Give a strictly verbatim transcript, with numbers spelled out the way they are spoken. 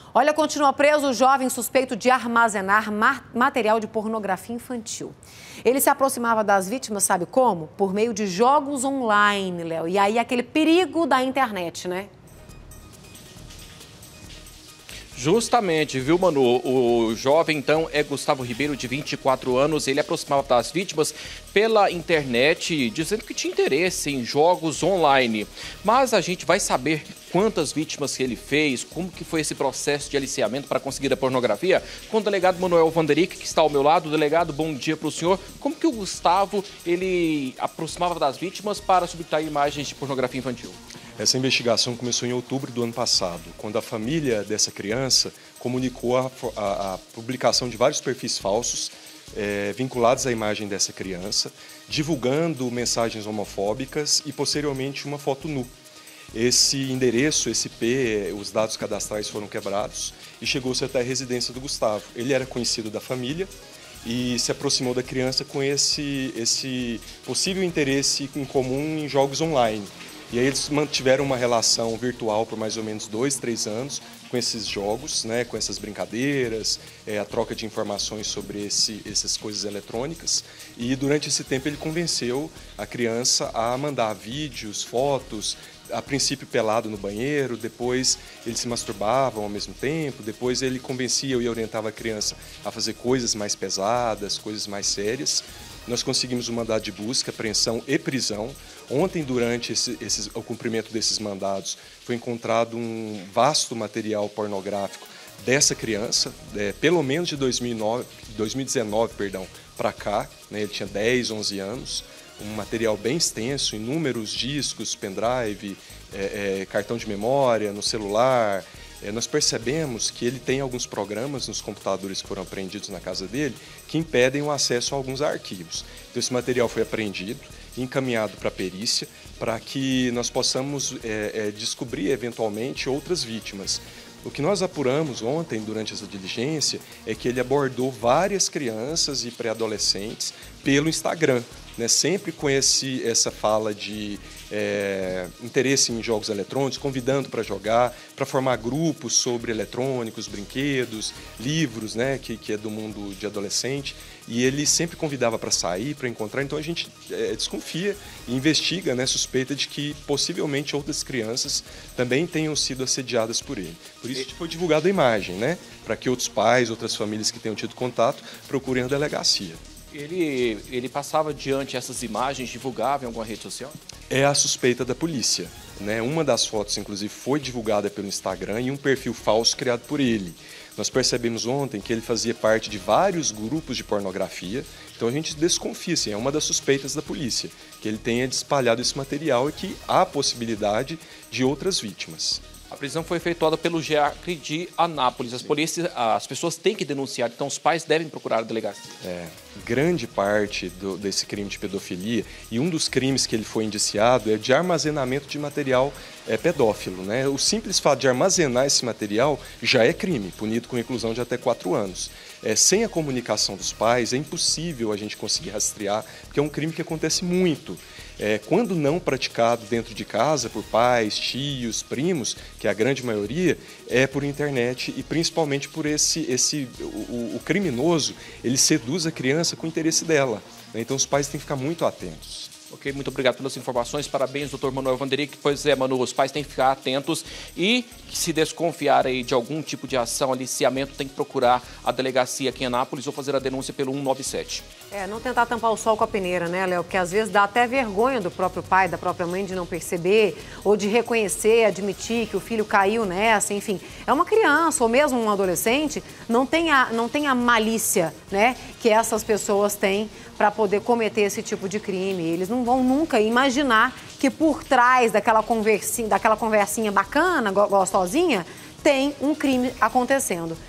Olha, continua preso o jovem suspeito de armazenar material de pornografia infantil. Ele se aproximava das vítimas, sabe como? Por meio de jogos online, Léo. E aí aquele perigo da internet, né? Justamente, viu, Manu? O jovem, então, é Gustavo Ribeiro, de vinte e quatro anos. Ele aproximava das vítimas pela internet, dizendo que tinha interesse em jogos online. Mas a gente vai saber quantas vítimas que ele fez, como que foi esse processo de aliciamento para conseguir a pornografia, com o delegado Manuel Vanderick, que está ao meu lado. Delegado, bom dia para o senhor. Como que o Gustavo, ele aproximava das vítimas para subtrair imagens de pornografia infantil? Essa investigação começou em outubro do ano passado, quando a família dessa criança comunicou a, a, a publicação de vários perfis falsos é, vinculados à imagem dessa criança, divulgando mensagens homofóbicas e, posteriormente, uma foto nu. Esse endereço, esse I P, os dados cadastrais foram quebrados e chegou-se até a residência do Gustavo. Ele era conhecido da família e se aproximou da criança com esse, esse possível interesse em comum em jogos online. E aí eles mantiveram uma relação virtual por mais ou menos dois, três anos com esses jogos, né, com essas brincadeiras, é, a troca de informações sobre esse, essas coisas eletrônicas. E durante esse tempo ele convenceu a criança a mandar vídeos, fotos, a princípio pelado no banheiro, depois eles se masturbavam ao mesmo tempo, depois ele convencia e orientava a criança a fazer coisas mais pesadas, coisas mais sérias. Nós conseguimos um mandado de busca, apreensão e prisão. Ontem, durante esse, esses, o cumprimento desses mandados, foi encontrado um vasto material pornográfico dessa criança, é, pelo menos de dois mil e nove, dois mil e dezenove perdão, para cá, né, ele tinha dez, onze anos, um material bem extenso, inúmeros discos, pendrive, é, é, cartão de memória no celular. É, nós percebemos que ele tem alguns programas nos computadores que foram apreendidos na casa dele que impedem o acesso a alguns arquivos. Então, esse material foi apreendido e encaminhado para a perícia para que nós possamos é, é, descobrir eventualmente outras vítimas. O que nós apuramos ontem, durante essa diligência, é que ele abordou várias crianças e pré-adolescentes pelo Instagram, né? Sempre com esse, essa fala de é, interesse em jogos eletrônicos, convidando para jogar, para formar grupos sobre eletrônicos, brinquedos, livros, né? que, que é do mundo de adolescente. E ele sempre convidava para sair, para encontrar. Então a gente é, desconfia e investiga, né? Suspeita de que possivelmente outras crianças também tenham sido assediadas por ele. Por isso foi divulgada a imagem, né? Para que outros pais, outras famílias que tenham tido contato, procurem a delegacia. Ele, ele passava diante essas imagens, divulgava em alguma rede social? É a suspeita da polícia, né? Uma das fotos, inclusive, foi divulgada pelo Instagram e um perfil falso criado por ele. Nós percebemos ontem que ele fazia parte de vários grupos de pornografia, então a gente desconfia, assim, é uma das suspeitas da polícia, que ele tenha espalhado esse material e que há possibilidade de outras vítimas. A prisão foi efetuada pelo GEACRE de Anápolis. As, polícias, as pessoas têm que denunciar, então os pais devem procurar a delegacia. É, grande parte do, desse crime de pedofilia, e um dos crimes que ele foi indiciado é de armazenamento de material é, pedófilo, né? O simples fato de armazenar esse material já é crime, punido com reclusão de até quatro anos. É, sem a comunicação dos pais, é impossível a gente conseguir rastrear, porque é um crime que acontece muito. É, quando não praticado dentro de casa por pais, tios, primos, que é a grande maioria, é por internet e principalmente por esse, esse o, o criminoso, ele seduz a criança com o interesse dela, né? Então os pais têm que ficar muito atentos. Ok, muito obrigado pelas informações. Parabéns, doutor Manuel Vanderick. Pois é, Manu, os pais têm que ficar atentos e, se desconfiar aí de algum tipo de ação, aliciamento, tem que procurar a delegacia aqui em Anápolis ou fazer a denúncia pelo um nove sete. É, não tentar tampar o sol com a peneira, né, Léo? Porque às vezes dá até vergonha do próprio pai, da própria mãe de não perceber ou de reconhecer, admitir que o filho caiu nessa, enfim. É uma criança ou mesmo um adolescente, não tem a, não tem a malícia, né, que essas pessoas têm para poder cometer esse tipo de crime. Eles não vão nunca imaginar que por trás daquela conversinha, daquela conversinha bacana, gostosinha, tem um crime acontecendo.